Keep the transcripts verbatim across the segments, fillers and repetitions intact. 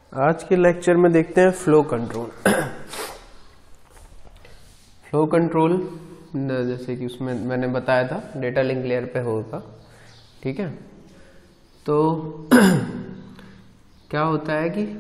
आज के लेक्चर में देखते हैं फ्लो कंट्रोल। फ्लो कंट्रोल जैसे कि उसमें मैंने बताया था डेटा लिंक लेयर पे होगा, ठीक है। तो क्या होता है कि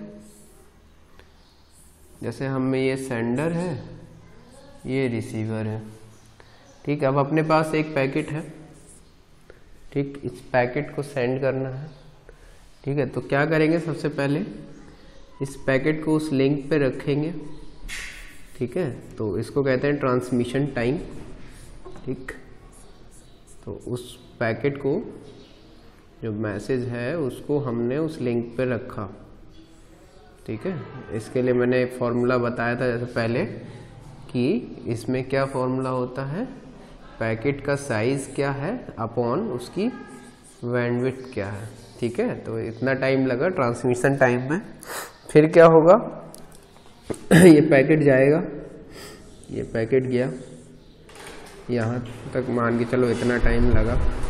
जैसे हम में ये सेंडर है, ये रिसीवर है, ठीक है। अब अपने पास एक पैकेट है, ठीक, इस पैकेट को सेंड करना है, ठीक है। तो क्या करेंगे, सबसे पहले इस पैकेट को उस लिंक पे रखेंगे, ठीक है। तो इसको कहते हैं ट्रांसमिशन टाइम, ठीक। तो उस पैकेट को जो मैसेज है उसको हमने उस लिंक पे रखा, ठीक है। इसके लिए मैंने एक फॉर्मूला बताया था जैसे पहले कि इसमें क्या फॉर्मूला होता है, पैकेट का साइज क्या है अपॉन उसकी बैंडविड्थ क्या है, ठीक है। तो इतना टाइम लगा ट्रांसमिशन टाइम में। फिर क्या होगा, ये पैकेट जाएगा, ये पैकेट गया यहाँ तक, मान के चलो इतना टाइम लगा,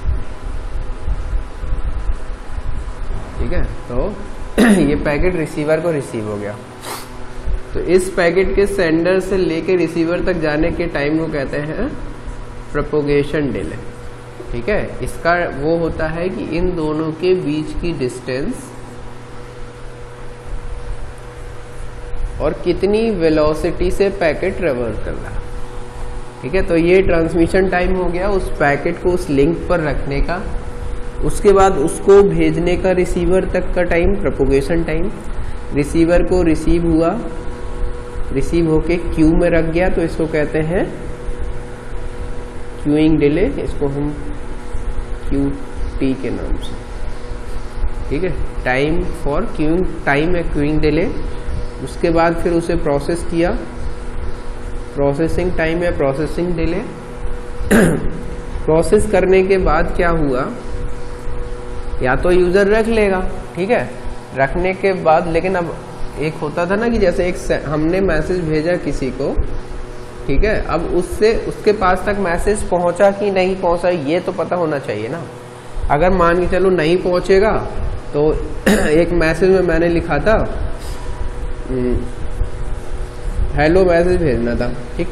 ठीक है। तो ये पैकेट रिसीवर को रिसीव हो गया। तो इस पैकेट के सेंडर से लेके रिसीवर तक जाने के टाइम को कहते हैं प्रोपोगेशन डिले, ठीक है। इसका वो होता है कि इन दोनों के बीच की डिस्टेंस और कितनी वेलोसिटी से पैकेट ट्रेवल कर रहा है, ठीक है। तो ये ट्रांसमिशन टाइम हो गया उस पैकेट को उस लिंक पर रखने का। उसके बाद उसको भेजने का रिसीवर तक का टाइम, प्रोपोगेशन टाइम। रिसीवर को रिसीव हुआ, रिसीव होके क्यू में रख गया, तो इसको कहते हैं क्यूइंग डिले। इसको हम क्यू टी के नाम से, ठीक है। टाइम फॉर क्यूइंग, टाइम है क्यूइंग डिले। उसके बाद फिर उसे प्रोसेस किया, प्रोसेसिंग टाइम है प्रोसेसिंग डिले। प्रोसेस करने के बाद क्या हुआ, या तो यूजर रख लेगा, ठीक है। रखने के बाद लेकिन अब एक होता था ना कि जैसे एक हमने मैसेज भेजा किसी को, ठीक है। अब उससे उसके पास तक मैसेज पहुंचा कि नहीं पहुंचा ये तो पता होना चाहिए ना। अगर मान के चलो नहीं पहुंचेगा तो एक मैसेज में मैंने लिखा था हेलो मैसेज भेजना था, ठीक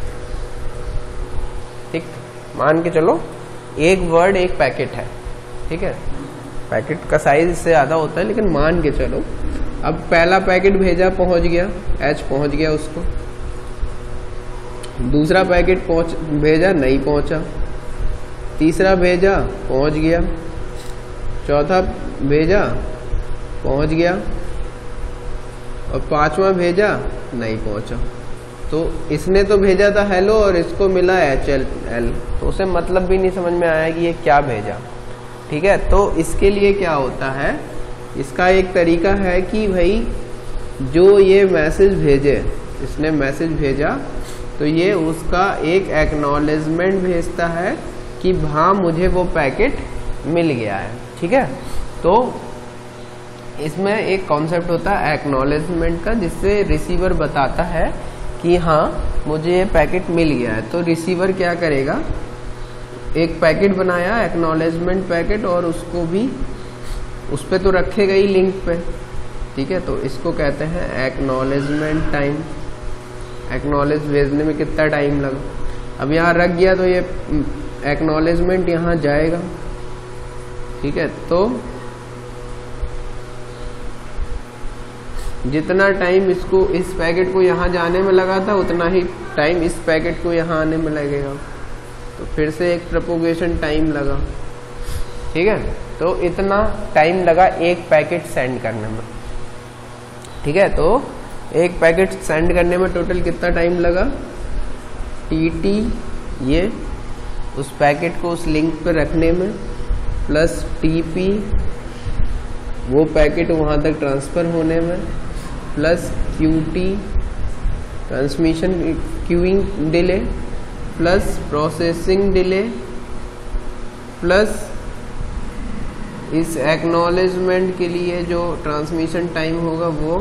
ठीक मान के चलो एक वर्ड एक पैकेट है, ठीक है। पैकेट का साइज इससे ज्यादा होता है लेकिन मान के चलो अब पहला पैकेट भेजा, पहुंच गया, एच पहुंच गया उसको। दूसरा पैकेट पहुंच भेजा, नहीं पहुंचा। तीसरा भेजा, पहुंच गया। चौथा भेजा, पहुंच गया। और पांचवा भेजा, नहीं पहुंचा। तो इसने तो भेजा था हेलो और इसको मिला एच एल एल, तो उसे मतलब भी नहीं समझ में आया कि ये क्या भेजा, ठीक है। तो इसके लिए क्या होता है, इसका एक तरीका है कि भाई जो ये मैसेज भेजे, इसने मैसेज भेजा तो ये उसका एक एक्नॉलेजमेंट भेजता है कि हाँ मुझे वो पैकेट मिल गया है, ठीक है। तो इसमें एक कॉन्सेप्ट होता है एक्नॉलेजमेंट का, जिससे रिसीवर बताता है कि हाँ मुझे ये पैकेट मिल गया है। तो रिसीवर क्या करेगा, एक पैकेट बनाया एक्नॉलेजमेंट पैकेट, और उसको भी उस पर तो रखेगा ही लिंक पे, ठीक है। तो इसको कहते हैं एक्नॉलेजमेंट टाइम। एक्नॉलेज भेजने में कितना टाइम लगा, अब यहाँ रख गया तो ये एक्नॉलेजमेंट यहाँ जाएगा, ठीक है। तो जितना टाइम इसको इस पैकेट को यहाँ जाने में लगा था उतना ही टाइम इस पैकेट को यहाँ आने में लगेगा। तो फिर से एक प्रोपोगेशन टाइम लगा, ठीक है। तो इतना टाइम लगा एक पैकेट सेंड करने में, ठीक है। तो एक पैकेट सेंड करने में टोटल कितना टाइम लगा, टी टी ये उस पैकेट को उस लिंक पे रखने में, प्लस टी पी वो पैकेट वहाँ तक ट्रांसफर होने में, plus Q T transmission queuing delay, plus processing delay, plus इस एक्नॉलेजमेंट के लिए जो ट्रांसमिशन टाइम होगा वो,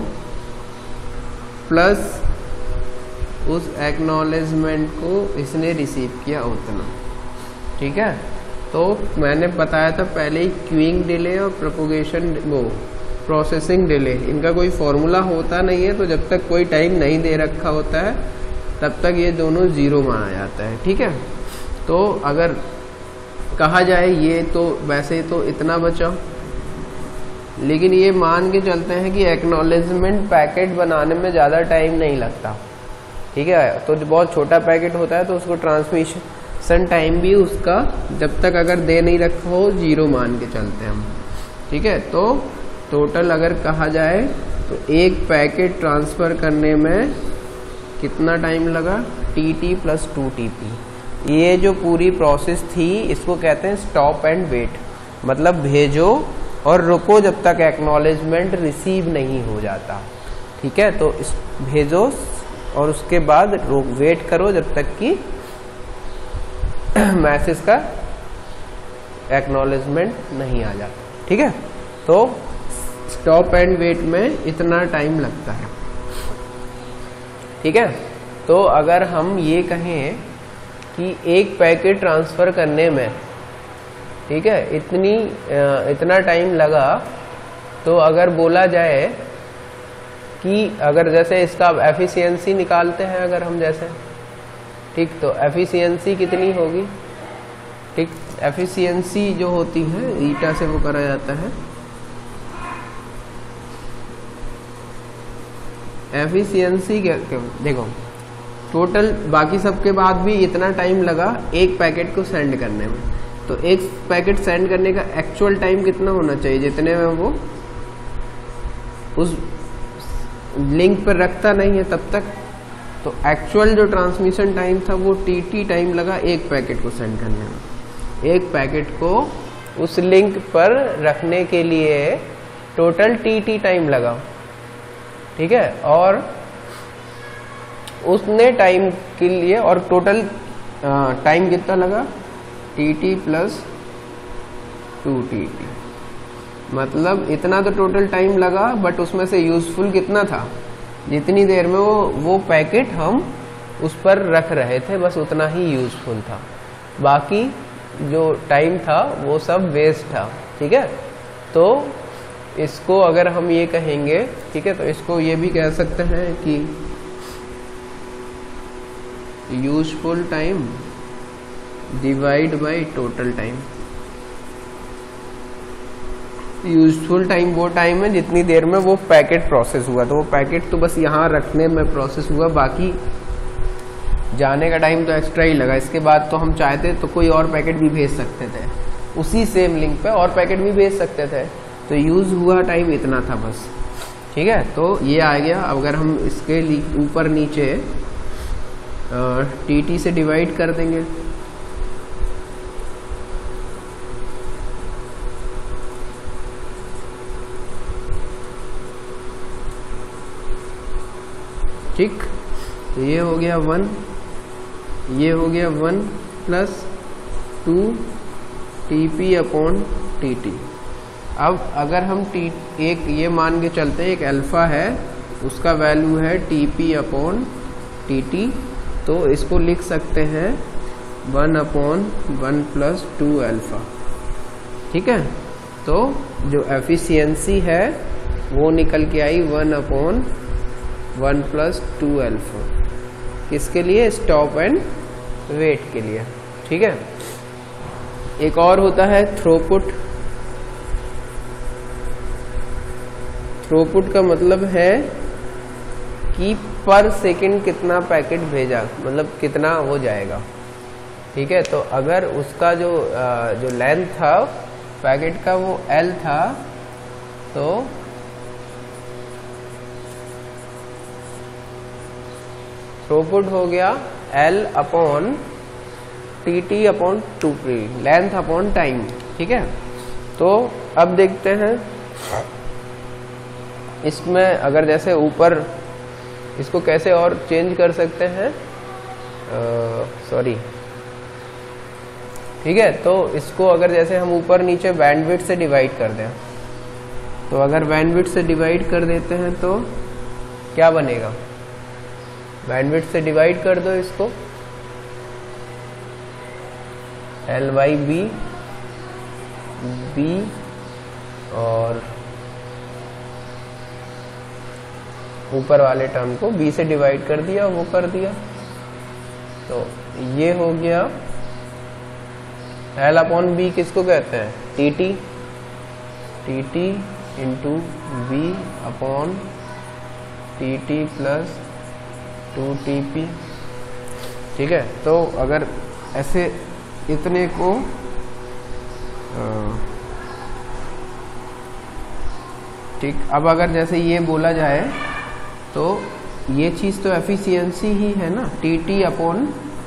प्लस उस एक्नॉलेजमेंट को इसने रिसीव किया उतना, ठीक है। तो मैंने बताया था पहले ही क्यूइंग डिले और प्रोपोगेशन वो प्रोसेसिंग डिले, इनका कोई फॉर्मूला होता नहीं है, तो जब तक कोई टाइम नहीं दे रखा होता है तब तक ये दोनों जीरो माना जाता है। ठीक है, तो अगर कहा जाए ये तो वैसे तो इतना बचा, लेकिन ये मान के चलते हैं कि एक्नॉलेजमेंट पैकेट बनाने में ज़्यादा टाइम नहीं लगता। ठीक है, तो बहुत छोटा पैकेट होता है तो उसको ट्रांसमिशन टाइम भी उसका जब तक अगर दे नहीं रखा हो जीरो मान के चलते हैं हम। ठीक है, तो टोटल अगर कहा जाए तो एक पैकेट ट्रांसफ़र करने में कितना टाइम लगा, T T plus two T P. ये जो पूरी प्रोसेस थी इसको कहते हैं स्टॉप एंड वेट, मतलब भेजो और रुको जब तक एक्नॉलेजमेंट रिसीव नहीं हो जाता। ठीक है, तो इस भेजो और उसके बाद वेट करो जब तक कि मैसेज का एक्नॉलेजमेंट नहीं आ जाता। ठीक है, तो स्टॉप एंड वेट में इतना टाइम लगता है। ठीक है, तो अगर हम ये कहें कि एक पैकेट ट्रांसफर करने में, ठीक है, इतनी इतना टाइम लगा, तो अगर बोला जाए कि अगर जैसे इसका एफिशिएंसी निकालते हैं अगर हम जैसे, ठीक, तो एफिशिएंसी कितनी होगी। ठीक, एफिशिएंसी जो होती है ईटा से वो करा जाता है। एफिशिएंसी क्या, क्या देखो, टोटल बाकी सब के बाद भी इतना टाइम लगा एक पैकेट को सेंड करने में, तो एक पैकेट सेंड करने का एक्चुअल टाइम कितना होना चाहिए जितने में वो उस लिंक पर रखता नहीं है तब तक। तो एक्चुअल जो ट्रांसमिशन टाइम था वो टी टी टाइम लगा एक पैकेट को सेंड करने में। एक पैकेट को उस लिंक पर रखने के लिए टोटल टी टी टाइम लगा। ठीक है, और उसने टाइम के लिए और टोटल टाइम कितना लगा, T T plus two T T, मतलब इतना तो टोटल टाइम लगा, बट उसमें से यूजफुल कितना था, जितनी देर में वो वो पैकेट हम उस पर रख रहे थे बस उतना ही यूजफुल था, बाकी जो टाइम था वो सब वेस्ट था। ठीक है, तो इसको अगर हम ये कहेंगे, ठीक है, तो इसको ये भी कह सकते हैं कि useful time divide by total time. Useful time वो टाइम है जितनी देर में वो पैकेट प्रोसेस हुआ, तो वो पैकेट तो बस यहाँ रखने में प्रोसेस हुआ, बाकी जाने का टाइम तो एक्स्ट्रा ही लगा। इसके बाद तो हम चाहते तो कोई और पैकेट भी भेज सकते थे, उसी सेम लिंक पे और पैकेट भी भेज सकते थे, तो यूज हुआ टाइम इतना था बस। ठीक है, तो ये आ गया। अगर हम इसके ऊपर नीचे टी टी से डिवाइड कर देंगे, ठीक, तो ये हो गया वन, ये हो गया one plus two T P upon T T. अब अगर हम टी एक ये मान के चलते हैं एक अल्फा है, उसका वैल्यू है T P upon T T, तो इसको लिख सकते हैं one upon one plus two alpha. ठीक है, तो जो एफिशिएंसी है वो निकल के आई one upon one plus two alpha, किसके लिए, स्टॉप एंड वेट के लिए। ठीक है, एक और होता है थ्रोपुट। थ्रोपुट का मतलब है कि पर सेकंड कितना पैकेट भेजा, मतलब कितना हो जाएगा। ठीक है, तो अगर उसका जो जो लेंथ था पैकेट का वो एल था, तो थ्रोपुट हो गया L upon T T upon two P, length upon time. ठीक है, तो अब देखते हैं इसमें अगर जैसे ऊपर इसको कैसे और चेंज कर सकते हैं, सॉरी। ठीक है, तो इसको अगर जैसे हम ऊपर नीचे बैंडविड्थ से डिवाइड कर दें, तो अगर बैंडविड्थ से डिवाइड कर देते हैं तो क्या बनेगा, बैंडविड्थ से डिवाइड कर दो इसको, एल बाई बी, बी और ऊपर वाले टर्म को b से डिवाइड कर दिया, वो कर दिया। तो ये हो गया L अपॉन बी किसको कहते हैं, T T, T T into B upon T T plus two T P. ठीक है, तो अगर ऐसे इतने को ठीक, अब अगर जैसे ये बोला जाए तो ये चीज तो एफिशिएंसी ही है ना, T T upon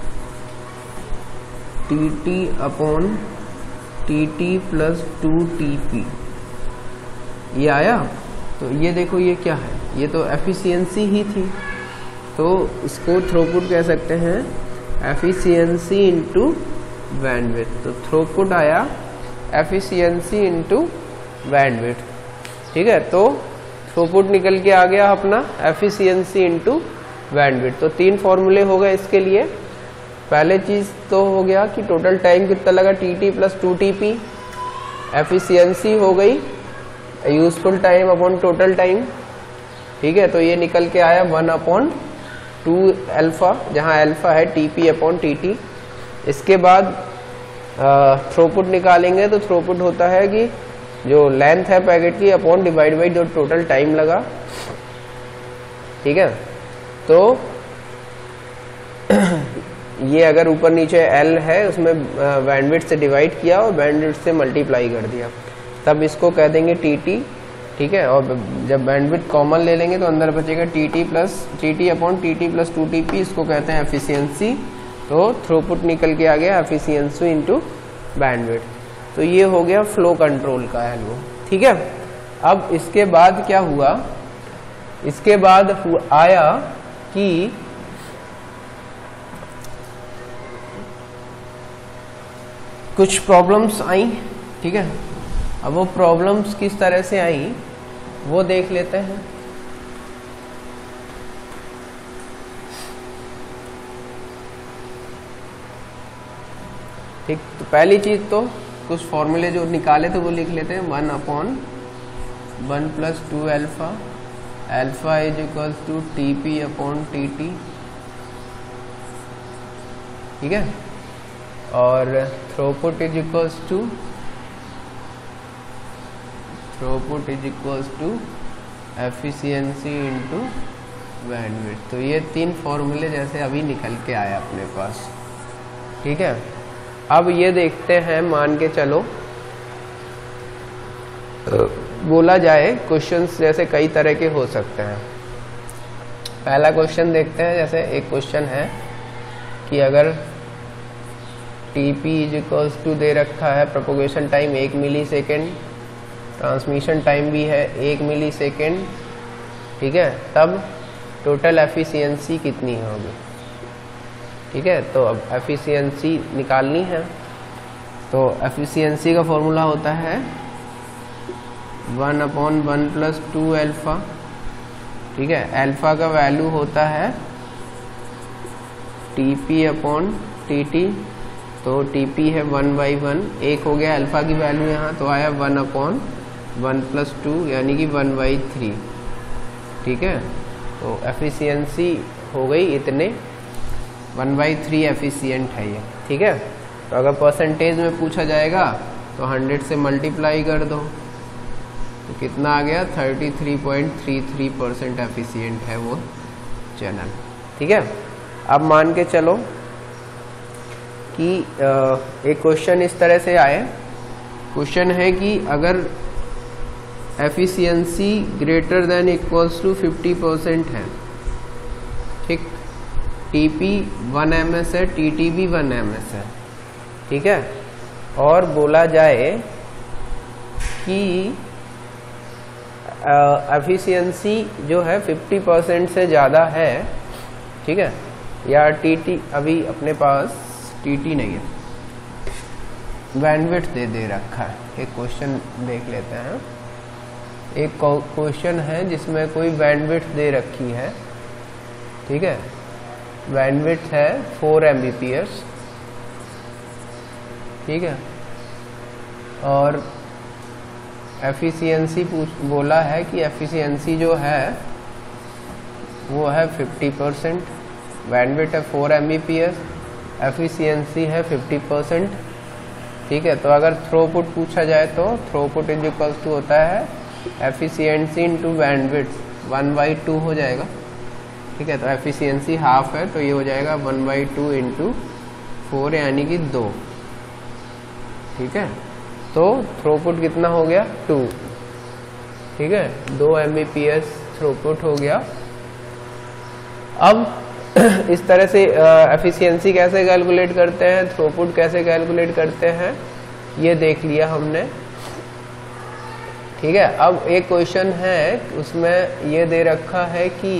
T T upon T T plus two T P, ये आया। तो ये देखो ये क्या है, ये तो एफिशिएंसी ही थी, तो इसको थ्रूपुट कह सकते हैं, एफिशिएंसी इंटू बैंडविड्थ। तो थ्रूपुट आया एफिशिएंसी इंटू बैंडविड्थ। ठीक है, तो थ्रूपुट निकल के आ गया अपना एफिशिएंसी इंटू बैंडविड्थ। तो तीन फॉर्मूले हो गए इसके लिए। पहले चीज तो हो गया कि टोटल टाइम कितना लगा, T T plus two T P. Efficiency हो गई useful time upon total time. ठीक है, तो ये निकल के आया वन अपॉन टू एल्फा, जहां एल्फा है T P upon T T. इसके बाद थ्रूपुट निकालेंगे तो थ्रूपुट होता है कि जो लेंथ है पैकेट की अपॉन डिवाइड बाई जो टोटल टाइम लगा। ठीक है, तो ये अगर ऊपर नीचे L है उसमें बैंडविड्थ से डिवाइड किया और बैंडविड्थ से मल्टीप्लाई कर दिया, तब इसको कह देंगे टी टी। ठीक है, और जब बैंडविड्थ कॉमन ले लेंगे तो अंदर बचेगा T T plus T T upon T T plus two T P, इसको कहते हैं एफिशिएंसी। तो थ्रूपुट निकल के आ गया एफिशिएंसी इंटू बैंडविड्थ। तो ये हो गया फ्लो कंट्रोल का एल्गो। ठीक है, अब इसके बाद क्या हुआ, इसके बाद आया कि कुछ प्रॉब्लम्स आई। ठीक है, अब वो प्रॉब्लम्स किस तरह से आई वो देख लेते हैं। ठीक, तो पहली चीज तो कुछ फॉर्मूले जो निकाले थे वो लिख लेते हैं। One upon one plus two alpha, alpha is equals to T P upon T T. ठीक है, और throughput is equals to throughput is equals to efficiency into bandwidth. तो ये तीन फॉर्मूले जैसे अभी निकल के आए अपने पास। ठीक है, अब ये देखते हैं, मान के चलो बोला जाए क्वेश्चंस जैसे कई तरह के हो सकते हैं। पहला क्वेश्चन देखते हैं, जैसे एक क्वेश्चन है कि अगर T P is equals to दे रखा है, प्रोपोगेशन टाइम एक मिली सेकेंड, ट्रांसमिशन टाइम भी है एक मिली सेकेंड। ठीक है, तब टोटल एफिशिएंसी कितनी होगी। ठीक है, तो अब एफिशिएंसी निकालनी है। तो एफिशिएंसी का फॉर्मूला होता है one upon one plus two alpha. ठीक है, एल्फा का वैल्यू होता है T P upon T T. तो टी पी है वन बाई वन, एक हो गया अल्फा की वैल्यू यहाँ, तो आया one upon one plus two यानी कि वन बाई थ्री। ठीक है, तो एफिशिएंसी हो गई इतने, वन बाई थ्री एफिशिएंट है ये। ठीक है, तो अगर परसेंटेज में पूछा जाएगा तो हंड्रेड से मल्टीप्लाई कर दो, तो कितना आ गया, thirty three point three three percent efficient है वो चैनल। ठीक है, अब मान के चलो कि एक क्वेश्चन इस तरह से आए। क्वेश्चन है कि अगर efficiency greater than equals to fifty percent है, ठीक, टीपी वन एम एस है, टीटी भी वन एम एस है। ठीक है, और बोला जाए कि एफिशिएंसी जो है फिफ्टी परसेंट से ज़्यादा है। ठीक है, या टीटी अभी अपने पास टीटी नहीं है, बैंडविड्थ दे दे रखा है। एक क्वेश्चन देख लेते हैं। एक क्वेश्चन है जिसमें कोई बैंडविड्थ दे रखी है। ठीक है, बैंडविड्थ है four M B P S. ठीक है, और एफिशिएंसी पूछ बोला है कि एफिशिएंसी जो है वो है फिफ्टी परसेंट, बैंडविड्थ है four M B P S, efficiency है फिफ्टी परसेंट। ठीक है, तो अगर थ्रोपुट पूछा जाए तो थ्रोपुट इज इक्वल्स टू होता है efficiency into bandwidth, one by two हो जाएगा। ठीक है, तो एफिशिएंसी हाफ है तो ये हो जाएगा one by two into four यानी कि दो। ठीक है, तो थ्रोपुट कितना हो गया, टू। ठीक है, दो M B P S throughput हो गया। अब इस तरह से एफिशिएंसी कैसे कैलकुलेट करते हैं, थ्रोपुट कैसे कैलकुलेट करते हैं, ये देख लिया हमने। ठीक है, अब एक क्वेश्चन है उसमें ये दे रखा है कि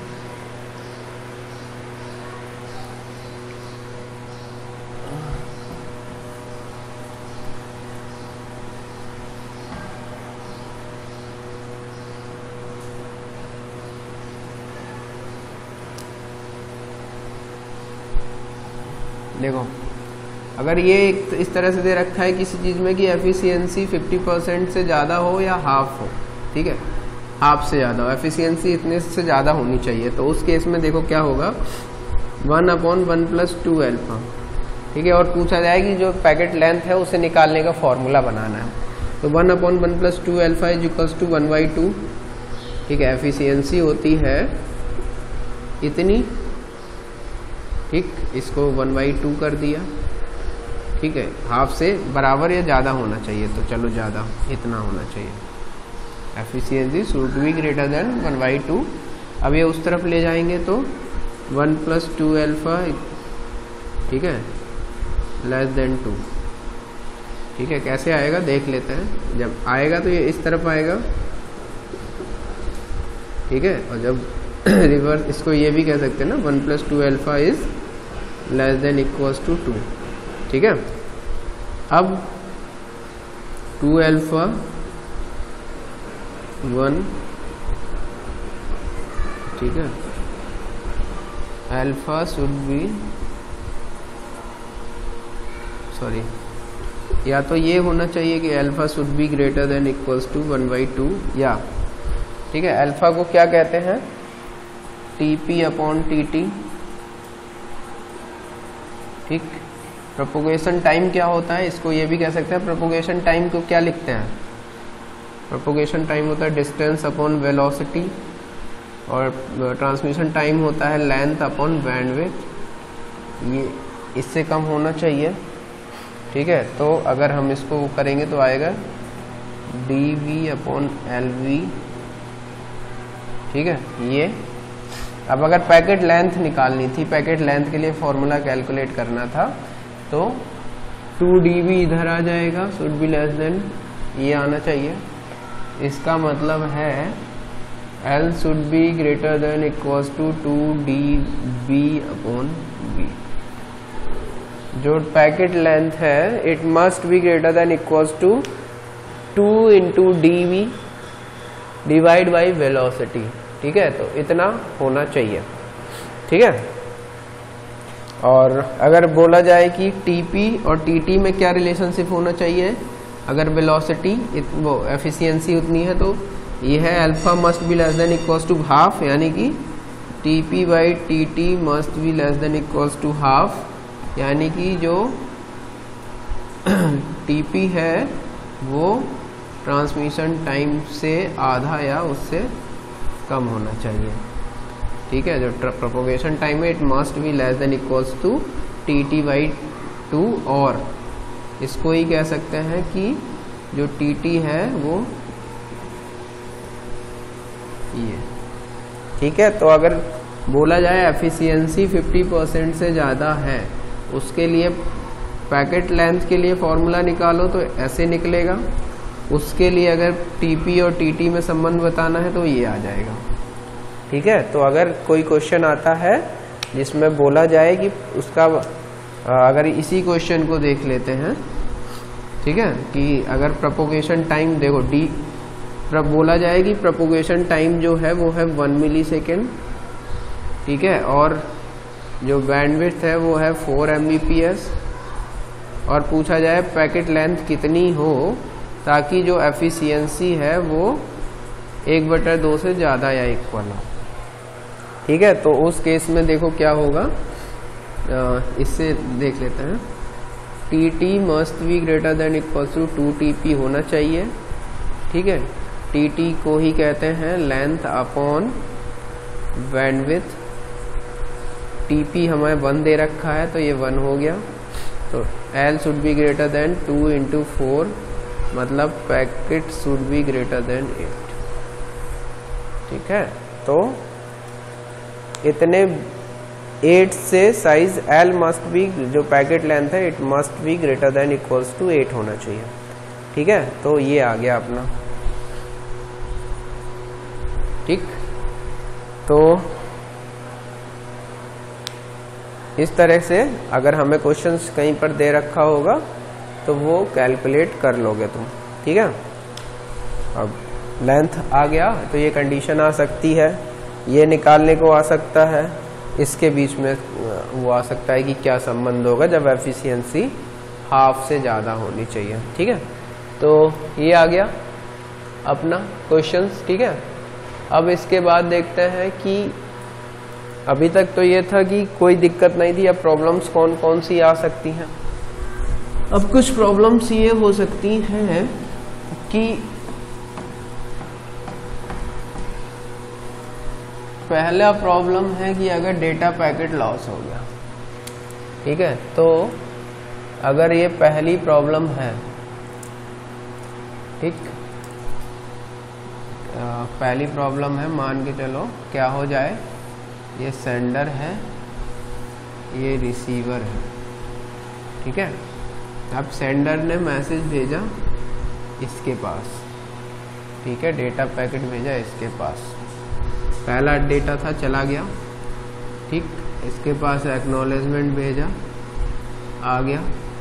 देखो, अगर ये इस तरह से दे रखा है किसी चीज़ में कि एफिशिएंसी फिफ्टी परसेंट से ज़्यादा हो या हाफ हो, ठीक है, हाफ से ज़्यादा हो, एफिशिएंसी इतने से ज़्यादा होनी चाहिए, तो उस केस में देखो क्या होगा, one upon one plus two alpha. ठीक है, और पूछा जाए कि जो पैकेट लेंथ है उसे निकालने का फॉर्मूला बनाना है, तो one upon one plus two alpha is equals to one by two. ठीक है, एफिशिएंसी होती है इतनी। ठीक, इसको वन बाई टू कर दिया। ठीक है, हाफ से बराबर या ज़्यादा होना चाहिए, तो चलो ज़्यादा, इतना होना चाहिए। Efficiency should be greater than one by two. अब ये उस तरफ ले जाएंगे तो वन प्लस टू एल्फा, ठीक है, लेस देन टू। ठीक है, कैसे आएगा देख लेते हैं। जब आएगा तो ये इस तरफ आएगा। ठीक है, और जब रिवर्स, इसको ये भी कह सकते हैं ना, one plus two alpha is less than equals to two. ठीक है, अब टू एल्फा वन, ठीक है, एल्फा शुड बी, सॉरी, या तो ये होना चाहिए कि alpha should be greater than equals to one by two, या ठीक है, एल्फा को क्या कहते हैं, T P upon T T. ठीक, प्रोपोगेशन टाइम क्या होता है, इसको ये भी कह सकते हैं, प्रोपोगेशन टाइम को क्या लिखते हैं, प्रोपोगेशन टाइम होता है डिस्टेंस अपॉन वेलोसिटी, और ट्रांसमिशन टाइम होता है लेंथ अपॉन बैंडविड्थ। ये इससे कम होना चाहिए। ठीक है, तो अगर हम इसको करेंगे तो आएगा D V upon L V. ठीक है, ये अब अगर पैकेट लेंथ निकालनी थी, पैकेट लेंथ के लिए फॉर्मूला कैलकुलेट करना था, तो टू डी वी इधर आ जाएगा, शुड बी लेस देन, ये आना चाहिए। इसका मतलब है L should be greater than equals to two D B upon B. जो पैकेट लेंथ है it must be greater than equals to two into D V divide by velocity. ठीक है, तो इतना होना चाहिए। ठीक है, और अगर बोला जाए कि टीपी और टीटी में क्या रिलेशनशिप होना चाहिए, अगर वेलोसिटी वो एफिशिएंसी उतनी है तो ये है alpha must be less than equals to half, यानी कि TP by TT must be less than equals to half, यानी कि जो टीपी है वो ट्रांसमिशन टाइम से आधा या उससे कम होना चाहिए। ठीक है, जो प्रोपोगेशन टाइम है it must be less than equals to T T by two, और इसको ही कह सकते हैं कि जो टी टी है वो ये। ठीक है, तो अगर बोला जाए एफिशिएंसी फिफ्टी परसेंट से ज़्यादा है, उसके लिए पैकेट लेंथ के लिए फॉर्मूला निकालो तो ऐसे निकलेगा। उसके लिए अगर टीपी और टीटी में संबंध बताना है तो ये आ जाएगा। ठीक है, तो अगर कोई क्वेश्चन आता है जिसमें बोला जाए कि उसका, अगर इसी क्वेश्चन को देख लेते हैं, ठीक है, कि अगर प्रोपोगेशन टाइम देखो डी बोला जाए कि प्रोपोगेशन टाइम जो है वो है वन मिली सेकेंड। ठीक है, और जो बैंडविड्थ है वो है four M B P S, और पूछा जाए पैकेट लेंथ कितनी हो ताकि जो एफिशिएंसी है वो एक बटा दो से ज़्यादा या इक्वल हो। ठीक है, तो उस केस में देखो क्या होगा, इससे देख लेते हैं। T T must be greater than equal to two T P होना चाहिए। ठीक है, टी टी को ही कहते हैं length upon bandwidth. T P हमें वन दे रखा है तो ये वन हो गया। तो L should be greater than two into four, मतलब packet should be greater than eight. ठीक है, तो इतने एट से साइज एल मस्ट बी, जो पैकेट लेंथ है, it must be greater than equals to eight होना चाहिए। ठीक है, तो ये आ गया अपना। ठीक, तो इस तरह से अगर हमें क्वेश्चंस कहीं पर दे रखा होगा तो वो कैलकुलेट कर लोगे तुम। ठीक है, अब लेंथ आ गया तो ये कंडीशन आ सकती है, ये निकालने को आ सकता है, इसके बीच में वो आ सकता है कि क्या संबंध होगा जब एफिशिएंसी हाफ से ज़्यादा होनी चाहिए। ठीक है, तो ये आ गया अपना क्वेश्चंस। ठीक है, अब इसके बाद देखते हैं कि अभी तक तो ये था कि कोई दिक्कत नहीं थी, अब प्रॉब्लम्स कौन कौन सी आ सकती हैं। अब कुछ प्रॉब्लम्स ये हो सकती हैं कि पहला प्रॉब्लम है कि अगर डेटा पैकेट लॉस हो गया। ठीक है, तो अगर ये पहली प्रॉब्लम है, ठीक, पहली प्रॉब्लम है, मान के चलो क्या हो जाए, ये सेंडर है, ये रिसीवर है। ठीक है, अब सेंडर ने मैसेज भेजा इसके पास, ठीक है, डेटा पैकेट भेजा इसके पास, पहला डेटा था चला गया। ठीक, इसके पास एक्नॉलेजमेंट भेजा, आ गया।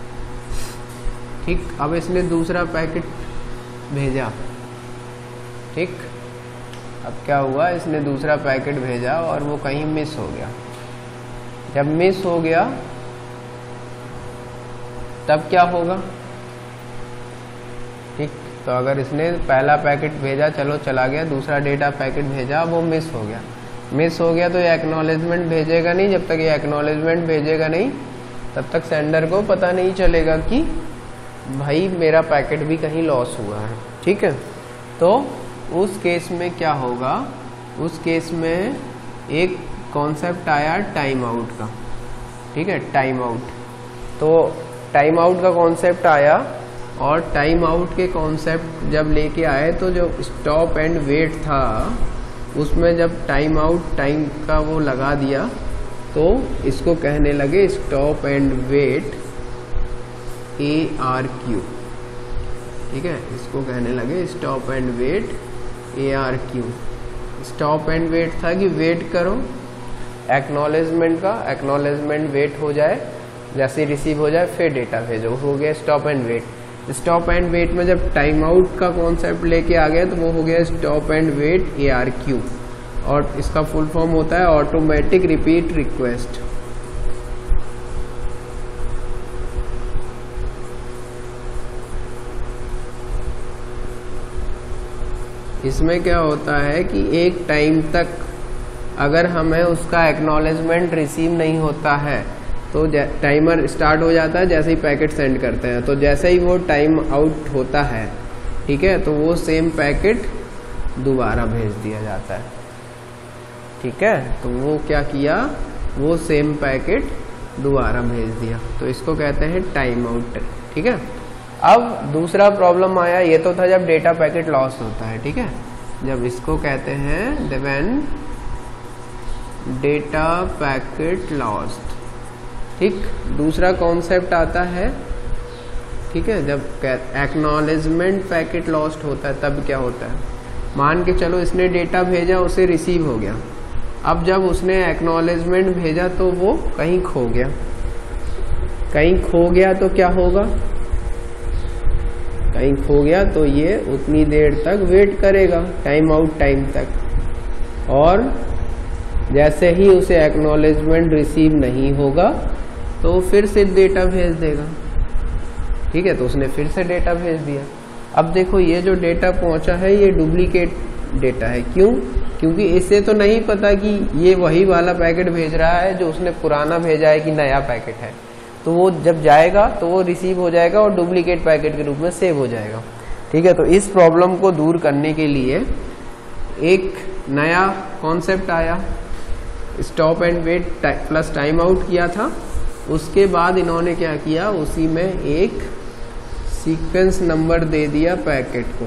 ठीक, अब इसने दूसरा पैकेट भेजा। ठीक, अब क्या हुआ, इसने दूसरा पैकेट भेजा और वो कहीं मिस हो गया। जब मिस हो गया तब क्या होगा। ठीक, तो अगर इसने पहला पैकेट भेजा, चलो चला गया, दूसरा डेटा पैकेट भेजा, वो मिस हो गया। मिस हो गया तो ये एक्नॉलेजमेंट भेजेगा नहीं, जब तक ये एक्नॉलेजमेंट भेजेगा नहीं तब तक सेंडर को पता नहीं चलेगा कि भाई मेरा पैकेट भी कहीं लॉस हुआ है। ठीक है, तो उस केस में क्या होगा, उस केस में एक कॉन्सेप्ट आया टाइम आउट का। ठीक है, टाइम आउट, तो टाइम आउट का कॉन्सेप्ट आया, और टाइम आउट के कॉन्सेप्ट जब लेके आए तो जो स्टॉप एंड वेट था उसमें जब टाइम आउट टाइम का वो लगा दिया तो इसको कहने लगे stop and wait A R Q. ठीक है, इसको कहने लगे stop and wait A R Q. Stop and wait था कि वेट करो एक्नॉलेजमेंट का, एक्नॉलेजमेंट वेट हो जाए, जैसे रिसीव हो जाए फिर डेटा भेजो, हो गया stop and wait. Stop and wait में जब टाइम आउट का कॉन्सेप्ट लेके आ गया तो वो हो गया stop and wait A R Q, और इसका फुल फॉर्म होता है ऑटोमेटिक रिपीट रिक्वेस्ट। इसमें क्या होता है कि एक टाइम तक अगर हमें उसका एक्नॉलेजमेंट रिसीव नहीं होता है तो टाइमर स्टार्ट हो जाता है जैसे ही पैकेट सेंड करते हैं, तो जैसे ही वो टाइम आउट होता है, ठीक है, तो वो सेम पैकेट दोबारा भेज दिया जाता है। ठीक है, तो वो क्या किया, वो सेम पैकेट दोबारा भेज दिया, तो इसको कहते हैं टाइम आउट। ठीक है, अब दूसरा प्रॉब्लम आया, ये तो था जब डेटा पैकेट लॉस होता है। ठीक है, जब इसको कहते हैं व्हेन डेटा पैकेट लॉस्ट। ठीक, दूसरा कॉन्सेप्ट आता है, ठीक है, जब एक्नॉलेजमेंट पैकेट लॉस्ट होता है तब क्या होता है, मान के चलो इसने डेटा भेजा, उसे रिसीव हो गया, अब जब उसने एक्नॉलेजमेंट भेजा तो वो कहीं खो गया, कहीं खो गया तो क्या होगा, कहीं खो गया तो ये उतनी देर तक वेट करेगा टाइम आउट टाइम तक, और जैसे ही उसे एक्नॉलेजमेंट रिसीव नहीं होगा तो फिर से डेटा भेज देगा। ठीक है, तो उसने फिर से डेटा भेज दिया। अब देखो ये जो डेटा पहुंचा है ये डुप्लीकेट डेटा है, क्यों, क्योंकि इसे तो नहीं पता कि ये वही वाला पैकेट भेज रहा है जो उसने पुराना भेजा है कि नया पैकेट है। तो वो जब जाएगा तो वो रिसीव हो जाएगा और डुप्लीकेट पैकेट के रूप में सेव हो जाएगा। ठीक है, तो इस प्रॉब्लम को दूर करने के लिए एक नया कॉन्सेप्ट आया, stop and wait plus time out किया था। उसके बाद इन्होंने क्या किया, उसी में एक सीक्वेंस नंबर दे दिया पैकेट को,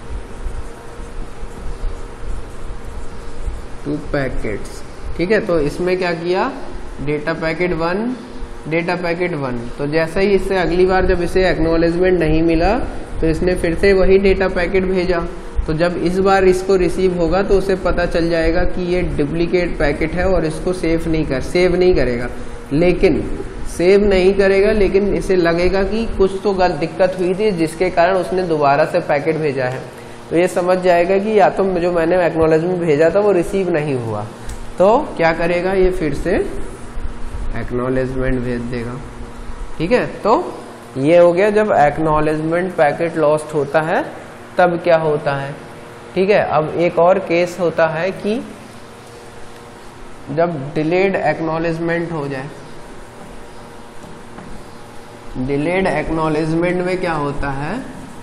टू पैकेट्स। ठीक है, तो इसमें क्या किया, data packet one, data packet one. तो जैसे ही इससे अगली बार जब इसे एक्नॉलेजमेंट नहीं मिला तो इसने फिर से वही डेटा पैकेट भेजा। तो जब इस बार इसको रिसीव होगा तो उसे पता चल जाएगा कि ये डुप्लीकेट पैकेट है और इसको सेव नहीं कर सेव नहीं करेगा लेकिन सेव नहीं करेगा लेकिन इसे लगेगा कि कुछ तो गलत दिक्कत हुई थी जिसके कारण उसने दोबारा से पैकेट भेजा है। तो ये समझ जाएगा कि या तो जो मैंने एक्नॉलेजमेंट भेजा था वो रिसीव नहीं हुआ, तो क्या करेगा, ये फिर से एक्नॉलेजमेंट भेज देगा। ठीक है, तो ये हो गया जब एक्नॉलेजमेंट पैकेट लॉस्ट होता है तब क्या होता है। ठीक है, अब एक और केस होता है कि जब डिलेड एक्नॉलेजमेंट हो जाए। डिलेड एक्नॉलेजमेंट में क्या होता है,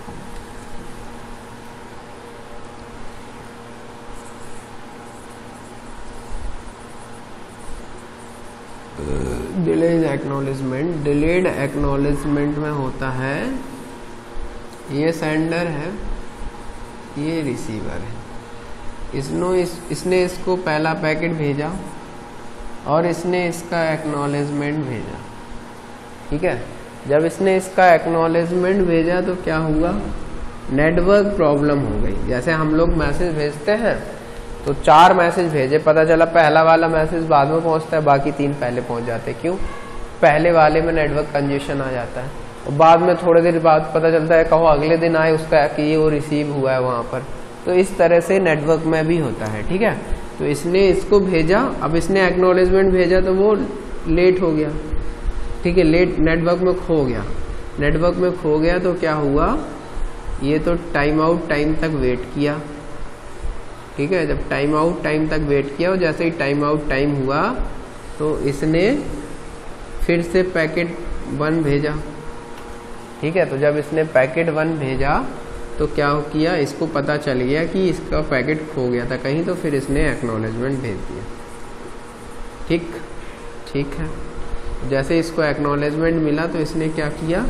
डिलेड एक्नॉलेजमेंट डिलेड एक्नॉलेजमेंट में होता है, ये सेंडर है, ये रिसीवर है, इसने इस, इसने इसको पहला पैकेट भेजा और इसने इसका एक्नॉलेजमेंट भेजा। ठीक है, जब इसने इसका एक्नॉलेजमेंट भेजा तो क्या हुआ, नेटवर्क प्रॉब्लम हो गई। जैसे हम लोग मैसेज भेजते हैं तो चार मैसेज भेजे, पता चला पहला वाला मैसेज बाद में पहुंचता है, बाकी तीन पहले पहुंच जाते हैं। क्यों, पहले वाले में नेटवर्क कंजेशन आ जाता है और बाद में थोड़ी देर बाद पता चलता है कहो अगले दिन आए उसका कि ये वो रिसीव हुआ है वहां पर। तो इस तरह से नेटवर्क में भी होता है। ठीक है, तो इसने इसको भेजा, अब इसने एक्नॉलेजमेंट भेजा तो वो लेट हो गया। ठीक है, लेट नेटवर्क में खो गया, नेटवर्क में खो गया तो क्या हुआ, ये तो टाइम आउट टाइम तक वेट किया। ठीक है, जब टाइम आउट टाइम तक वेट किया और जैसे ही टाइम आउट टाइम हुआ तो इसने फिर से पैकेट वन भेजा। ठीक है, तो जब इसने पैकेट वन भेजा तो क्या किया, इसको पता चल गया कि इसका पैकेट खो गया था कहीं, तो फिर इसने एक्नॉलेजमेंट भेज दिया। ठीक ठीक है, जैसे इसको एक्नॉलेजमेंट मिला तो इसने क्या किया,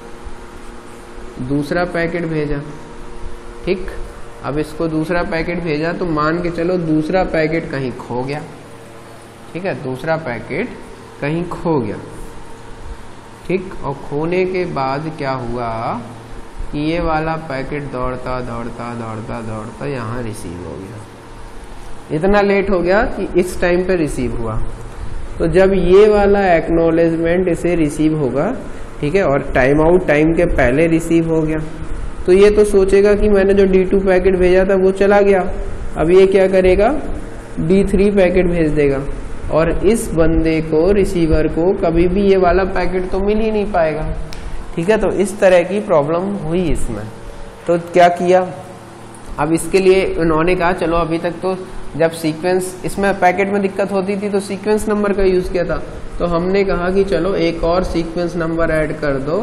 दूसरा पैकेट भेजा। ठीक, अब इसको दूसरा पैकेट भेजा तो मान के चलो दूसरा पैकेट कहीं खो गया। ठीक है, दूसरा पैकेट कहीं खो गया। ठीक, और खोने के बाद क्या हुआ कि ये वाला पैकेट दौड़ता दौड़ता दौड़ता दौड़ता यहाँ रिसीव हो गया। इतना लेट हो गया कि इस टाइम पे रिसीव हुआ। तो जब ये वाला एक्नॉलेजमेंट इसे रिसीव होगा, ठीक है, और टाइम आउट टाइम के पहले रिसीव हो गया, तो ये तो सोचेगा कि मैंने जो डी टू पैकेट भेजा था वो चला गया। अब ये क्या करेगा, डी थ्री पैकेट भेज देगा और इस बंदे को, रिसीवर को कभी भी ये वाला पैकेट तो मिल ही नहीं पाएगा। ठीक है, तो इस तरह की प्रॉब्लम हुई इसमें। तो क्या किया, अब इसके लिए उन्होंने कहा चलो अभी तक तो जब सीक्वेंस, इसमें पैकेट में दिक्कत होती थी तो सीक्वेंस नंबर का यूज किया था, तो हमने कहा कि चलो एक और सीक्वेंस नंबर ऐड कर दो,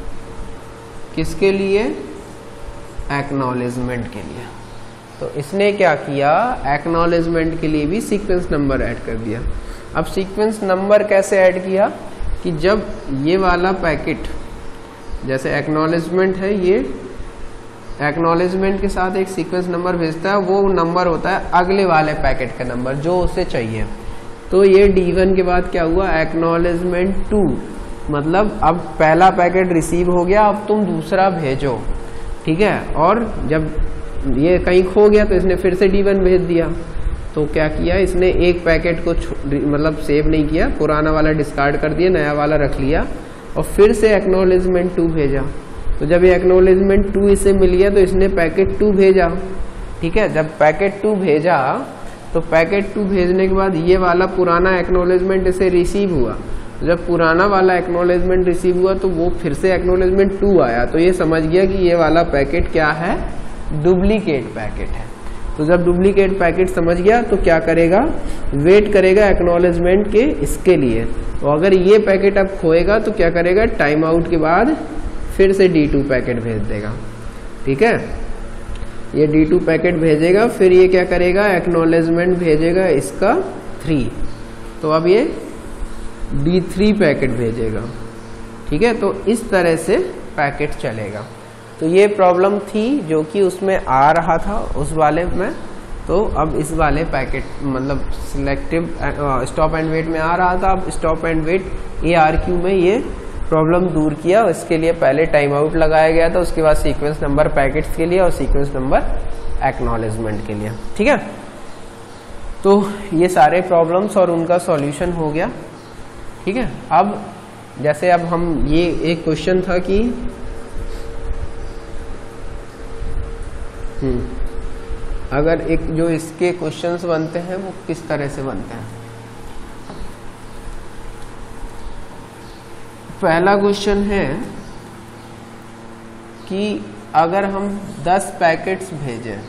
किसके लिए, एक्नॉलेजमेंट के लिए। तो इसने क्या किया, एक्नॉलेजमेंट के लिए भी सीक्वेंस नंबर ऐड कर दिया। अब सीक्वेंस नंबर कैसे ऐड किया कि जब ये वाला पैकेट, जैसे एक्नॉलेजमेंट है, ये एक्नॉलेजमेंट के साथ एक सीक्वेंस नंबर भेजता है, वो नंबर होता है अगले वाले पैकेट का नंबर जो उसे चाहिए। तो ये डी वन के बाद क्या हुआ, एक्नॉलेजमेंट टू, मतलब अब पहला पैकेट रिसीव हो गया, अब तुम दूसरा भेजो। ठीक है, और जब ये कहीं खो गया तो इसने फिर से डी वन भेज दिया। तो क्या किया, इसने एक पैकेट को मतलब सेव नहीं किया, पुराना वाला डिस्कार्ड कर दिया, नया वाला रख लिया और फिर से एक्नॉलेजमेंट टू भेजा। तो जब ये एक्नॉलेजमेंट टू इसे मिल गया तो इसने पैकेट टू भेजा। ठीक है, जब पैकेट टू भेजा तो पैकेट टू भेजने के बाद ये वाला पुराना एक्नॉलेजमेंट इसे रिसीव हुआ। जब पुराना वाला एक्नॉलेजमेंट रिसीव हुआ तो वो फिर से एक्नॉलेजमेंट टू आया, तो ये समझ गया कि ये वाला पैकेट क्या है, डुप्लीकेट पैकेट है। तो जब डुप्लीकेट पैकेट समझ गया तो क्या करेगा, वेट करेगा एक्नॉलेजमेंट के इसके लिए। तो अगर ये पैकेट अब खोएगा तो क्या करेगा, टाइम आउट के बाद फिर से डी टू पैकेट भेज देगा। ठीक है, ये डी टू पैकेट भेजेगा, फिर ये क्या करेगा, एक्नॉलेजमेंट भेजेगा इसका थ्री, तो अब ये डी थ्री पैकेट भेजेगा। ठीक है, तो इस तरह से पैकेट चलेगा। तो ये प्रॉब्लम थी जो कि उसमें आ रहा था उस वाले में, तो अब इस वाले पैकेट मतलब सिलेक्टिव स्टॉप एंड वेट में आ रहा था, अब stop and wait A R Q में ये प्रॉब्लम दूर किया। इसके लिए पहले टाइम आउट लगाया गया था, उसके बाद सीक्वेंस नंबर पैकेट्स के लिए और सीक्वेंस नंबर एक्नॉलेजमेंट के लिए। ठीक है, तो ये सारे प्रॉब्लम्स और उनका सॉल्यूशन हो गया। ठीक है, अब जैसे अब हम ये एक क्वेश्चन था कि हम्म अगर एक जो इसके क्वेश्चंस बनते हैं वो किस तरह से बनते हैं। पहला क्वेश्चन है कि अगर हम दस पैकेट्स भेजें,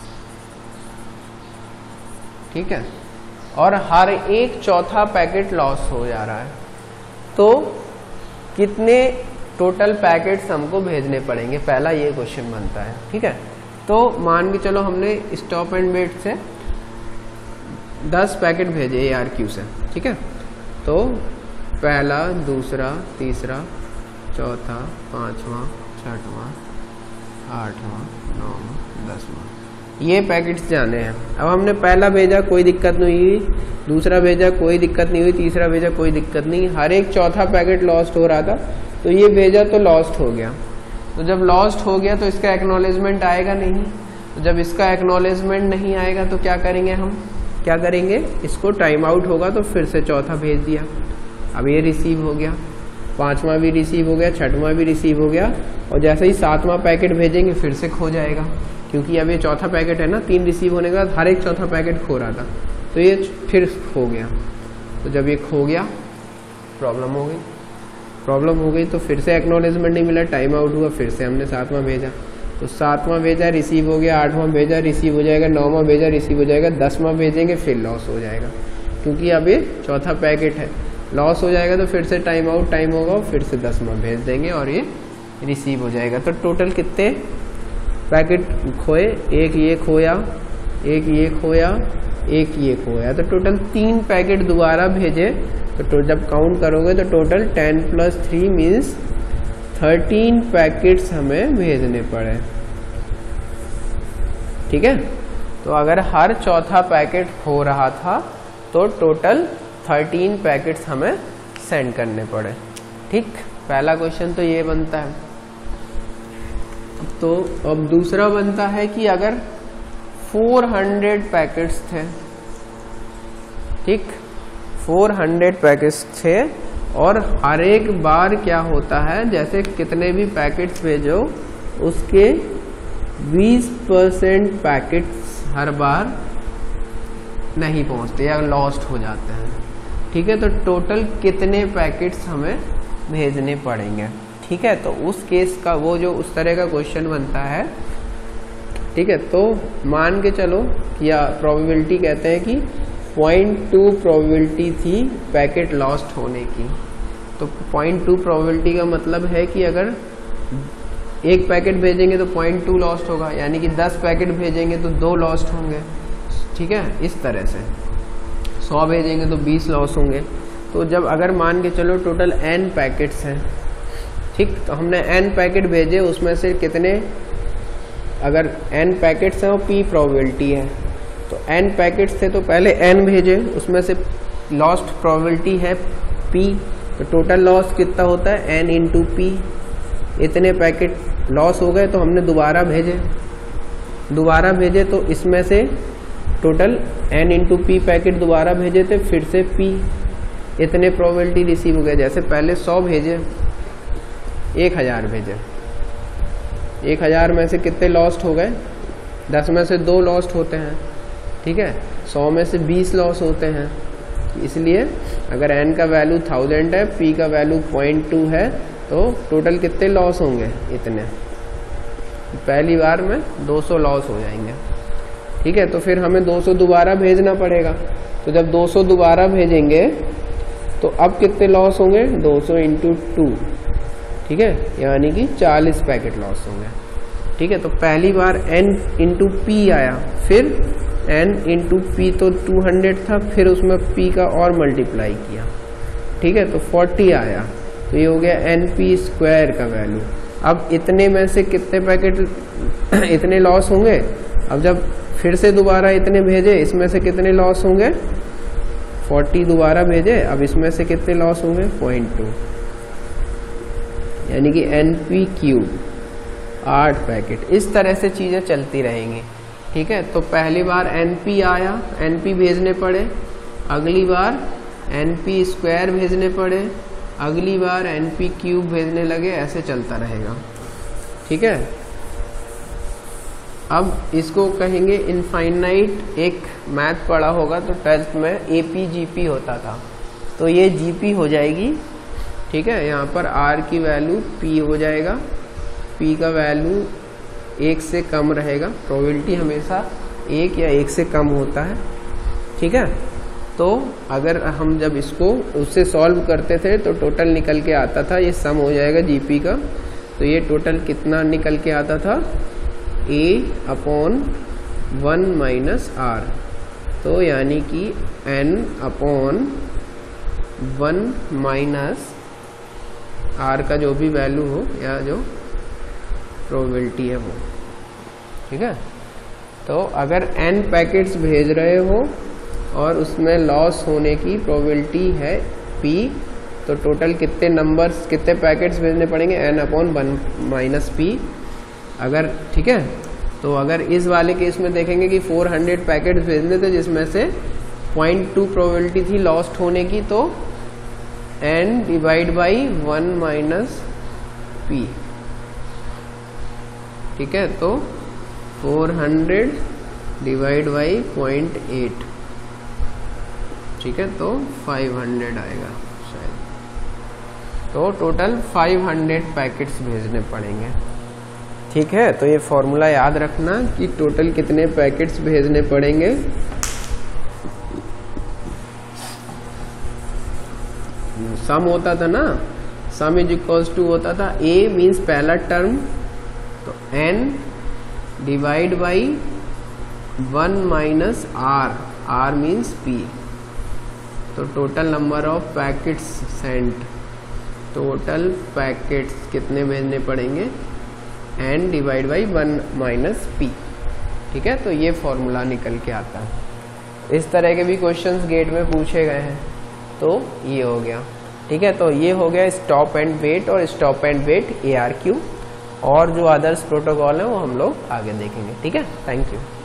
ठीक है, और हर एक चौथा पैकेट लॉस हो जा रहा है, तो कितने टोटल पैकेट्स हमको भेजने पड़ेंगे, पहला ये क्वेश्चन बनता है। ठीक है, तो मान के चलो हमने स्टॉप एंड वेट से दस पैकेट भेजे ए आर क्यू से। ठीक है, तो पहला, दूसरा, तीसरा, चौथा, पांचवा, छठवां, आठवां, नौवां, दसवां, ये पैकेट्स जाने हैं। अब हमने पहला भेजा, कोई दिक्कत नहीं हुई, दूसरा भेजा, कोई दिक्कत नहीं हुई, तीसरा भेजा, कोई दिक्कत नहीं, हर एक चौथा पैकेट लॉस्ट हो रहा था, तो ये भेजा तो लॉस्ट हो गया। तो जब लॉस्ट हो गया तो इसका एक्नॉलेजमेंट आएगा नहीं, तो जब इसका एक्नॉलेजमेंट नहीं आएगा तो क्या करेंगे, हम क्या करेंगे, इसको टाइम आउट होगा तो फिर से चौथा भेज दिया। अब ये रिसीव हो गया, पांचवा भी रिसीव हो गया, छठवां भी रिसीव हो गया, और जैसे ही सातवां पैकेट भेजेंगे फिर से खो जाएगा, क्योंकि अब ये चौथा पैकेट है ना, तीन रिसीव होने के बाद हर एक चौथा पैकेट खो रहा था, तो ये फिर खो गया। तो जब ये खो गया प्रॉब्लम हो गई, प्रॉब्लम हो गई तो फिर से एक्नॉलेजमेंट नहीं मिला, टाइम आउट हुआ, फिर से हमने सातवां भेजा, तो सातवां भेजा रिसीव हो गया, आठवां भेजा रिसीव हो जाएगा, नौवां भेजा रिसीव हो जाएगा, दसवां भेजेंगे फिर लॉस हो जाएगा, क्योंकि अब ये चौथा पैकेट है, लॉस हो जाएगा तो फिर से टाइम आउट, टाइम होगा, फिर से दसवां भेज देंगे और ये रिसीव हो जाएगा। तो टोटल कितने पैकेट खोए, एक ये खोया, एक ये खोया, एक ये खोया, तो टोटल तीन पैकेट दोबारा भेजे, तो, तो जब काउंट करोगे तो total ten plus three means thirteen packets हमें भेजने पड़े। ठीक है, तो अगर हर चौथा पैकेट हो रहा था तो टोटल थर्टीन पैकेट्स हमें सेंड करने पड़े। ठीक, पहला क्वेश्चन तो ये बनता है। तो अब दूसरा बनता है कि अगर चार सौ पैकेट्स थे, ठीक, चार सौ पैकेट्स थे, और हर एक बार क्या होता है, जैसे कितने भी पैकेट्स भेजो उसके बीस परसेंट पैकेट्स हर बार नहीं पहुंचते या लॉस्ट हो जाते हैं। ठीक है, तो टोटल कितने पैकेट्स हमें भेजने पड़ेंगे। ठीक है, तो उस केस का वो जो उस तरह का क्वेश्चन बनता है। ठीक है, तो मान के चलो या प्रोबेबिलिटी कहते हैं कि पॉइंट टू प्रोबेबिलिटी थी पैकेट लॉस्ट होने की। तो पॉइंट टू प्रोबेबिलिटी का मतलब है कि अगर एक पैकेट भेजेंगे तो पॉइंट टू लॉस्ट होगा, यानी कि दस पैकेट भेजेंगे तो दो लॉस्ट होंगे। ठीक है, इस तरह से सौ भेजेंगे तो बीस लॉस होंगे। तो जब अगर मान के चलो टोटल एन पैकेट्स हैं, ठीक, तो हमने एन पैकेट भेजे, उसमें से कितने, अगर एन पैकेट्स हैं और पी प्रोबेबिलिटी है, तो एन पैकेट्स थे तो पहले एन भेजे, उसमें से लॉस्ट प्रोबेबिलिटी है पी, तो टोटल लॉस कितना होता है एन इंटू पी। इतने पैकेट लॉस हो गए तो हमने दोबारा भेजे, दोबारा भेजे तो इसमें से total N into P packet दोबारा भेजे थे, फिर से पी, इतने प्रोबेबिलिटी रिसीव हो गए। जैसे पहले सौ भेजे, एक हजार भेजे, एक हजार में से कितने लॉस्ट हो गए, दस में से दो लॉस्ट होते हैं। ठीक है, सौ में से बीस लॉस होते हैं। इसलिए अगर एन का वैल्यू थाउजेंड है, पी का वैल्यू पॉइंट टू है, तो टोटल कितने लॉस होंगे, इतने, पहली बार में दो सौ लॉस हो जाएंगे। ठीक है, तो फिर हमें दो सौ दोबारा भेजना पड़ेगा। तो जब दो सौ दोबारा भेजेंगे तो अब कितने लॉस होंगे, दो सौ इंटू टू, ठीक है, यानी कि चालीस पैकेट लॉस होंगे। ठीक है, तो पहली बार n इंटू पी आया, फिर n इंटू पी तो दो सौ था, फिर उसमें p का और मल्टीप्लाई किया। ठीक है, तो चालीस आया, तो ये हो गया एन पी स्क्वायर का वैल्यू। अब इतने में से कितने पैकेट इतने लॉस होंगे। अब जब फिर से दोबारा इतने भेजे, इसमें से कितने लॉस होंगे, चालीस दोबारा भेजे, अब इसमें से कितने लॉस होंगे, पॉइंट टू, यानी कि एन पी क्यूब, आठ पैकेट। इस तरह से चीजें चलती रहेंगी। ठीक है, तो पहली बार एन पी आया, एन पी भेजने पड़े, अगली बार एन पी स्क्वायर भेजने पड़े, अगली बार एन पी क्यूब भेजने लगे, ऐसे चलता रहेगा। ठीक है, अब इसको कहेंगे इनफाइनाइट। एक मैथ पढ़ा होगा तो ट्वेल्थ में ए पी जी पी होता था, तो ये जी पी हो जाएगी। ठीक है, यहाँ पर आर की वैल्यू पी हो जाएगा, पी का वैल्यू एक से कम रहेगा, प्रोबेबिलिटी हमेशा एक या एक से कम होता है। ठीक है, तो अगर हम जब इसको उससे सॉल्व करते थे तो टोटल निकल के आता था, ये सम हो जाएगा जीपी का, तो ये टोटल कितना निकल के आता था, a upon one minus R, तो यानी कि n upon one minus R का जो भी वैल्यू हो या जो प्रोबेबिलिटी है वो। ठीक है, तो अगर n पैकेट्स भेज रहे हो और उसमें लॉस होने की प्रोबेबिलिटी है p, तो टोटल कितने नंबर्स कितने पैकेट्स भेजने पड़ेंगे, n upon one minus P. अगर ठीक है, तो अगर इस वाले केस में देखेंगे कि चार सौ पैकेट्स भेजने थे जिसमें से पॉइंट टू प्रोबेबिलिटी थी लॉस्ट होने की, तो n divide by one minus P. ठीक है, तो चार सौ डिवाइड बाई पॉइंट एट, ठीक है, तो पाँच सौ आएगा शायद। तो टोटल पाँच सौ पैकेट्स भेजने पड़ेंगे। ठीक है, तो ये फॉर्मूला याद रखना कि टोटल कितने पैकेट्स भेजने पड़ेंगे। सम होता था ना, सम इज इक्वल्स टू होता था a मीन्स पहला टर्म, तो n divide by one minus R, r means p, तो total number of packets sent, total packets कितने भेजने पड़ेंगे, n divide by one minus P. ठीक है, तो ये फॉर्मूला निकल के आता है। इस तरह के भी क्वेश्चंस गेट में पूछे गए हैं, तो ये हो गया। ठीक है, तो ये हो गया स्टॉप एंड वेट और stop and wait A R Q, और जो अदर्स प्रोटोकॉल है वो हम लोग आगे देखेंगे। ठीक है, थैंक यू।